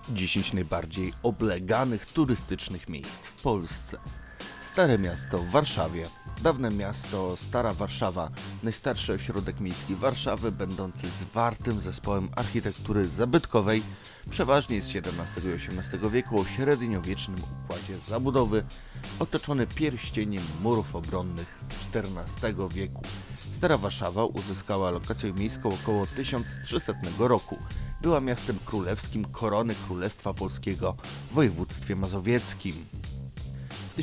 10 najbardziej obleganych turystycznych miejsc w Polsce. Stare miasto w Warszawie. Dawne miasto Stara Warszawa, najstarszy ośrodek miejski Warszawy, będący zwartym zespołem architektury zabytkowej, przeważnie z XVII i XVIII wieku, o średniowiecznym układzie zabudowy, otoczony pierścieniem murów obronnych z XIV wieku. Stara Warszawa uzyskała lokację miejską około 1300 roku. Była miastem królewskim korony Królestwa Polskiego w województwie mazowieckim. W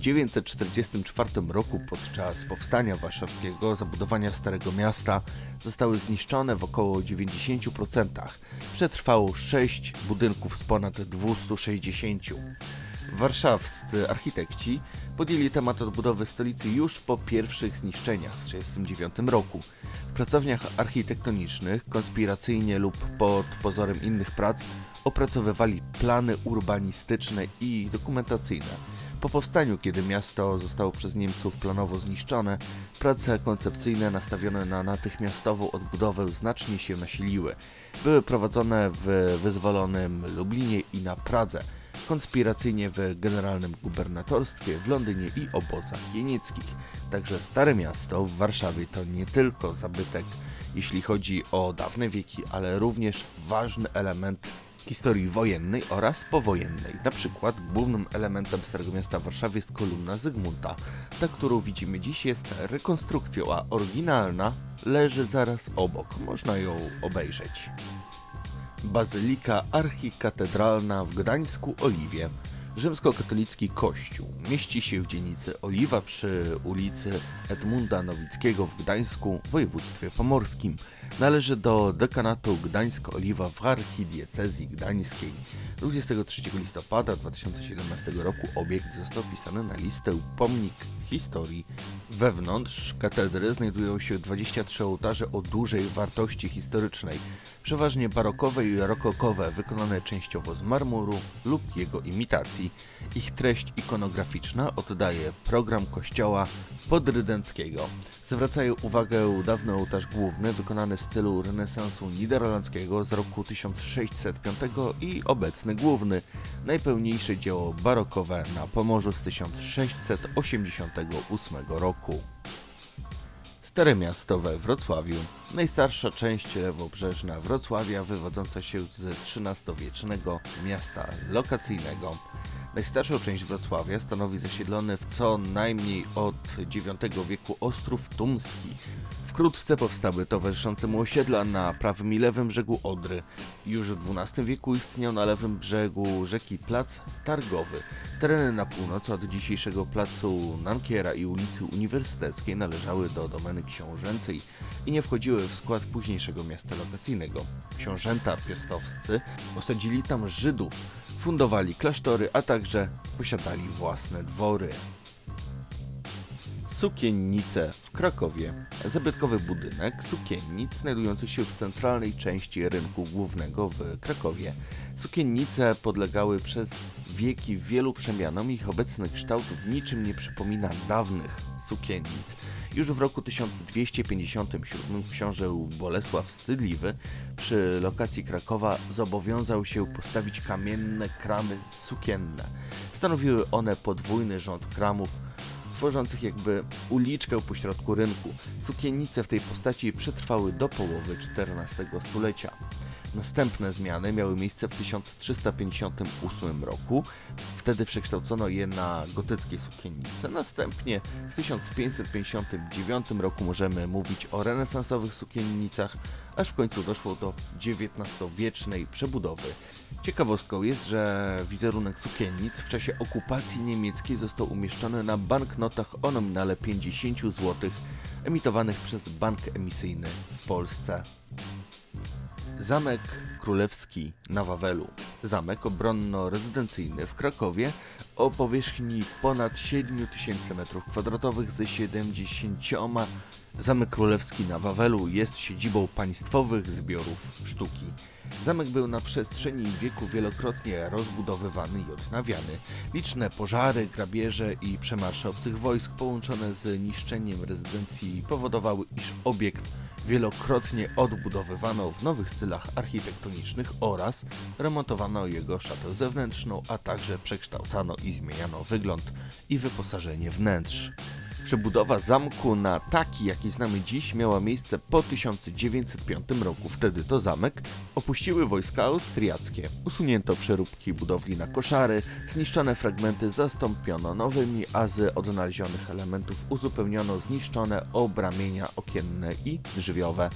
1944 roku podczas powstania warszawskiego zabudowania Starego Miasta zostały zniszczone w około 90%. Przetrwało 6 budynków z ponad 260. Warszawscy architekci podjęli temat odbudowy stolicy już po pierwszych zniszczeniach w 1939 roku. W pracowniach architektonicznych, konspiracyjnie lub pod pozorem innych prac, opracowywali plany urbanistyczne i dokumentacyjne. Po powstaniu, kiedy miasto zostało przez Niemców planowo zniszczone, prace koncepcyjne nastawione na natychmiastową odbudowę znacznie się nasiliły. Były prowadzone w wyzwolonym Lublinie i na Pradze, konspiracyjnie w Generalnym Gubernatorstwie w Londynie i obozach jenieckich. Także Stare Miasto w Warszawie to nie tylko zabytek, jeśli chodzi o dawne wieki, ale również ważny element historii wojennej oraz powojennej. Na przykład głównym elementem Starego Miasta w Warszawie jest kolumna Zygmunta. Ta, którą widzimy dziś, jest rekonstrukcją, a oryginalna leży zaraz obok. Można ją obejrzeć. Bazylika archikatedralna w Gdańsku-Oliwie. Rzymskokatolicki kościół mieści się w dzielnicy Oliwa przy ulicy Edmunda Nowickiego w Gdańsku w województwie pomorskim. Należy do dekanatu Gdańsk-Oliwa w archidiecezji gdańskiej. 23 listopada 2017 roku obiekt został wpisany na listę Pomnik Historii. Wewnątrz katedry znajdują się 23 ołtarze o dużej wartości historycznej, przeważnie barokowe i rokokowe, wykonane częściowo z marmuru lub jego imitacji. Ich treść ikonograficzna oddaje program kościoła podrydenckiego. Zwracają uwagę dawny ołtarz główny, wykonany w stylu renesansu niderlandzkiego z roku 1605 i obecny główny, najpełniejsze dzieło barokowe na Pomorzu z 1688 roku. Stare Miasto we Wrocławiu. Najstarsza część lewobrzeżna Wrocławia, wywodząca się z XIII-wiecznego miasta lokacyjnego. Najstarszą część Wrocławia stanowi zasiedlony w co najmniej od IX wieku Ostrów Tumski. Wkrótce powstały towarzyszące mu osiedla na prawym i lewym brzegu Odry. Już w XII wieku istniał na lewym brzegu rzeki plac targowy. Tereny na północ od dzisiejszego placu Nankiera i ulicy Uniwersyteckiej należały do domeny książęcej i nie wchodziły w skład późniejszego miasta lokacyjnego. Książęta piastowscy osadzili tam Żydów, fundowali klasztory, a także posiadali własne dwory. Sukiennice w Krakowie. Zabytkowy budynek sukiennic znajdujący się w centralnej części rynku głównego w Krakowie. Sukiennice podlegały przez wieki wielu przemianom i ich obecny kształt w niczym nie przypomina dawnych sukiennic. Już w roku 1257 książę Bolesław Wstydliwy przy lokacji Krakowa zobowiązał się postawić kamienne kramy sukienne. Stanowiły one podwójny rząd kramów, tworzących jakby uliczkę pośrodku rynku. Sukiennice w tej postaci przetrwały do połowy XIV stulecia. Następne zmiany miały miejsce w 1358 roku. Wtedy przekształcono je na gotyckie sukiennice. Następnie w 1559 roku możemy mówić o renesansowych sukiennicach, aż w końcu doszło do XIX-wiecznej przebudowy. Ciekawostką jest, że wizerunek sukiennic w czasie okupacji niemieckiej został umieszczony na banknotach o nominale 50 zł emitowanych przez Bank Emisyjny w Polsce. Zamek Królewski na Wawelu. Zamek obronno-rezydencyjny w Krakowie o powierzchni ponad 7000 m2 ze 70. Zamek Królewski na Wawelu jest siedzibą państwowych zbiorów sztuki. Zamek był na przestrzeni wieku wielokrotnie rozbudowywany i odnawiany. Liczne pożary, grabieże i przemarsze obcych wojsk połączone z niszczeniem rezydencji powodowały, iż obiekt wielokrotnie odbudowywano w nowych stylach architektonicznych. mechanicznych oraz remontowano jego szatę zewnętrzną, a także przekształcano i zmieniano wygląd i wyposażenie wnętrz. Przebudowa zamku na taki, jaki znamy dziś, miała miejsce po 1905 roku. Wtedy to zamek opuściły wojska austriackie. Usunięto przeróbki budowli na koszary, zniszczone fragmenty zastąpiono nowymi, a z odnalezionych elementów uzupełniono zniszczone obramienia okienne i drzwiowe.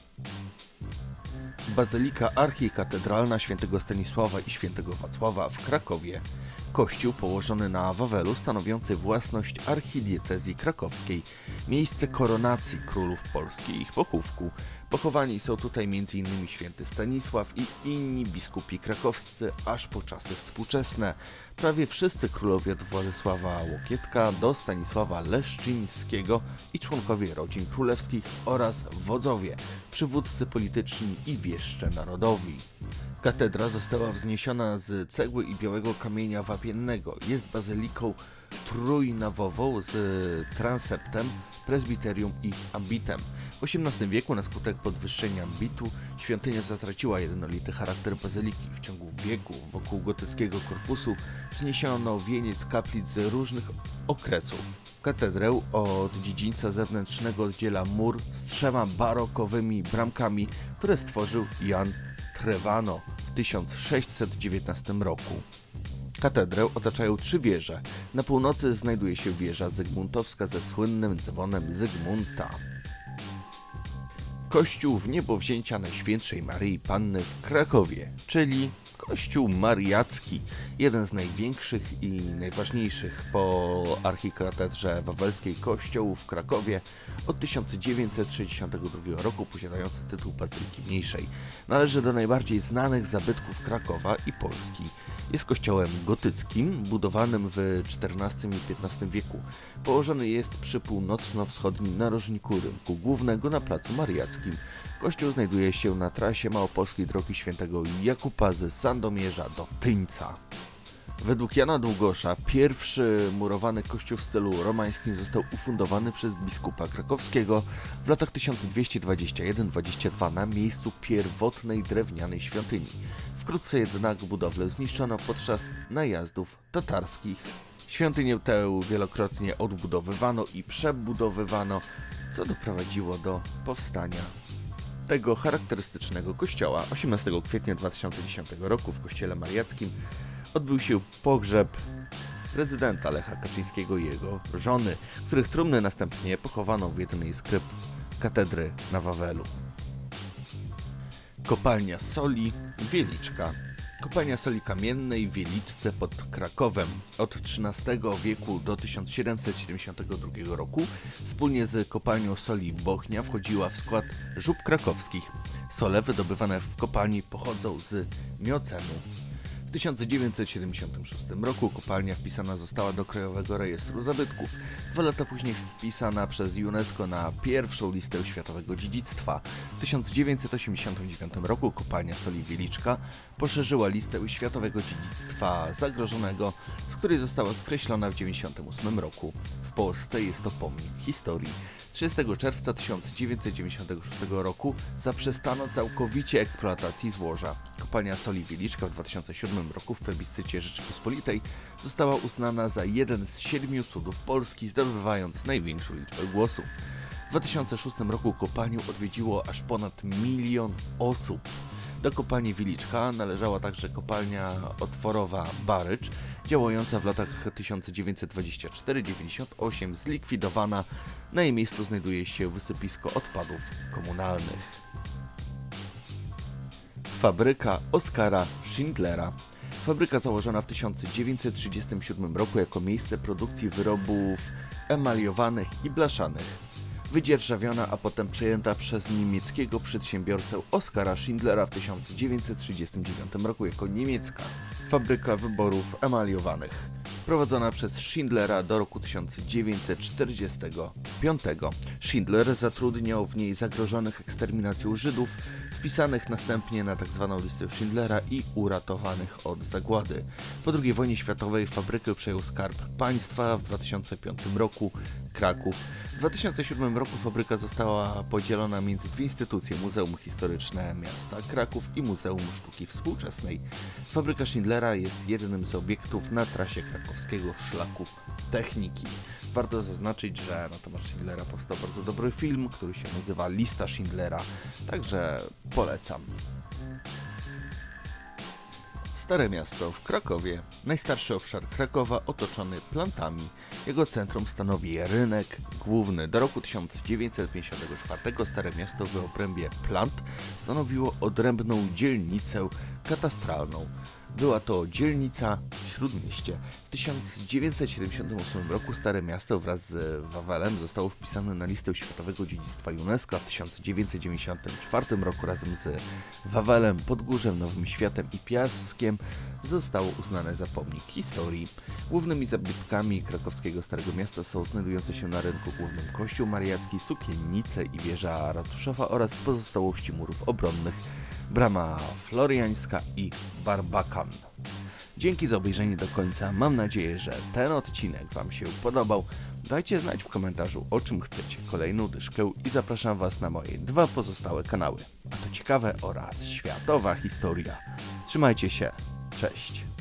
Bazylika archikatedralna Świętego Stanisława i Świętego Wacława w Krakowie. Kościół położony na Wawelu, stanowiący własność archidiecezji krakowskiej, miejsce koronacji królów Polski i ich pochówku. Pochowani są tutaj m.in. święty Stanisław i inni biskupi krakowscy aż po czasy współczesne. Prawie wszyscy królowie od Władysława Łokietka do Stanisława Leszczyńskiego i członkowie rodzin królewskich oraz wodzowie, przywódcy polityczni i wieszcze narodowi. Katedra została wzniesiona z cegły i białego kamienia wapiennego. Jest bazyliką trójnawową z transeptem, prezbiterium i ambitem. W XVIII wieku na skutek podwyższenia ambitu świątynia zatraciła jednolity charakter bazyliki. W ciągu wieków wokół gotyckiego korpusu wzniesiono wieniec kaplic z różnych okresów. Katedrę od dziedzińca zewnętrznego oddziela mur z 3 barokowymi bramkami, które stworzył Jan Trevano w 1619 roku. Katedrę otaczają 3 wieże. Na północy znajduje się wieża zygmuntowska ze słynnym dzwonem Zygmunta. Kościół Wniebowzięcia Najświętszej Maryi Panny w Krakowie, czyli Kościół Mariacki, jeden z największych i najważniejszych po archikatedrze wawelskiej kościołów w Krakowie od 1962 roku, posiadający tytuł Bazyliki Mniejszej. Należy do najbardziej znanych zabytków Krakowa i Polski. Jest kościołem gotyckim, budowanym w XIV i XV wieku. Położony jest przy północno-wschodnim narożniku rynku głównego na placu Mariackim. Kościół znajduje się na trasie małopolskiej drogi świętego Jakuba z Sandomierza do Tyńca. Według Jana Długosza pierwszy murowany kościół w stylu romańskim został ufundowany przez biskupa krakowskiego w latach 1221-22 na miejscu pierwotnej drewnianej świątyni. Wkrótce jednak budowlę zniszczono podczas najazdów tatarskich. Świątynię tę wielokrotnie odbudowywano i przebudowywano, co doprowadziło do powstania tego charakterystycznego kościoła. 18 kwietnia 2010 roku w kościele mariackim odbył się pogrzeb prezydenta Lecha Kaczyńskiego i jego żony, których trumny następnie pochowano w jednej z krypt katedry na Wawelu. Kopalnia soli Wieliczka. Kopalnia soli kamiennej w Wieliczce pod Krakowem od XIII wieku do 1772 roku wspólnie z kopalnią soli Bochnia wchodziła w skład żub krakowskich. Sole wydobywane w kopalni pochodzą z Miocenu. W 1976 roku kopalnia wpisana została do Krajowego Rejestru Zabytków. 2 lata później wpisana przez UNESCO na pierwszą listę światowego dziedzictwa. W 1989 roku kopalnia soli Wieliczka poszerzyła listę światowego dziedzictwa zagrożonego, z której została skreślona w 1998 roku. W Polsce jest to pomnik historii. 30 czerwca 1996 roku zaprzestano całkowicie eksploatacji złoża. Kopalnia soli Wieliczka w 2007 roku w plebiscycie Rzeczypospolitej została uznana za jeden z 7 cudów Polski, zdobywając największą liczbę głosów. W 2006 roku kopalnię odwiedziło aż ponad 1 000 000 osób. Do kopalni Wieliczka należała także kopalnia otworowa Barycz, działająca w latach 1924-98, zlikwidowana. Na jej miejscu znajduje się wysypisko odpadów komunalnych. Fabryka Oskara Schindlera. Fabryka założona w 1937 roku jako miejsce produkcji wyrobów emaliowanych i blaszanych. Wydzierżawiona, a potem przejęta przez niemieckiego przedsiębiorcę Oskara Schindlera w 1939 roku jako niemiecka fabryka wyborów emaliowanych. Prowadzona przez Schindlera do roku 1945. Schindler zatrudniał w niej zagrożonych eksterminacją Żydów, wpisanych następnie na tzw. listę Schindlera i uratowanych od zagłady. Po II wojnie światowej fabrykę przejął Skarb Państwa. W 2005 roku Kraków. W 2007 roku fabryka została podzielona między dwie instytucje: Muzeum Historyczne Miasta Kraków i Muzeum Sztuki Współczesnej. Fabryka Schindlera jest jednym z obiektów na trasie krakowskiego szlaku techniki. Warto zaznaczyć, że na temat Schindlera powstał bardzo dobry film, który się nazywa Lista Schindlera, także polecam. Stare Miasto w Krakowie. Najstarszy obszar Krakowa otoczony plantami. Jego centrum stanowi rynek główny. Do roku 1954 Stare Miasto w obrębie plant stanowiło odrębną dzielnicę katastralną. Była to dzielnica Śródmieście. W 1978 roku Stare Miasto wraz z Wawelem zostało wpisane na listę Światowego Dziedzictwa UNESCO, a w 1994 roku razem z Wawelem, Podgórzem, Nowym Światem i Piaskiem zostało uznane za pomnik historii. Głównymi zabytkami krakowskiego Starego Miasta są znajdujące się na rynku głównym Kościół Mariacki, sukiennice i wieża ratuszowa oraz pozostałości murów obronnych, brama floriańska i barbakan. Dzięki za obejrzenie do końca. Mam nadzieję, że ten odcinek Wam się podobał. Dajcie znać w komentarzu, o czym chcecie kolejną dyszkę i zapraszam Was na moje dwa pozostałe kanały. A to ciekawe oraz światowa historia. Trzymajcie się. Cześć.